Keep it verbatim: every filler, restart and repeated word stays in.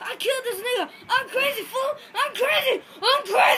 I killed this nigga. I'm crazy, fool. I'm crazy. I'm crazy.